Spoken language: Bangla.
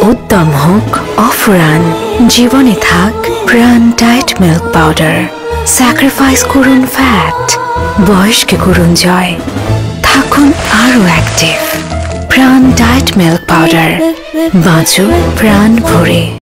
উদ্যম হোক অফুরান, জীবনে থাক প্রাণ ডায়েট মিল্ক পাউডার। স্যাক্রিফাইস করুন ফ্যাট, বয়সকে করুন জয়, থাকুন আরো অ্যাক্টিভ। প্রাণ ডায়েট মিল্ক পাউডার, বাঁচো প্রাণ ভরে।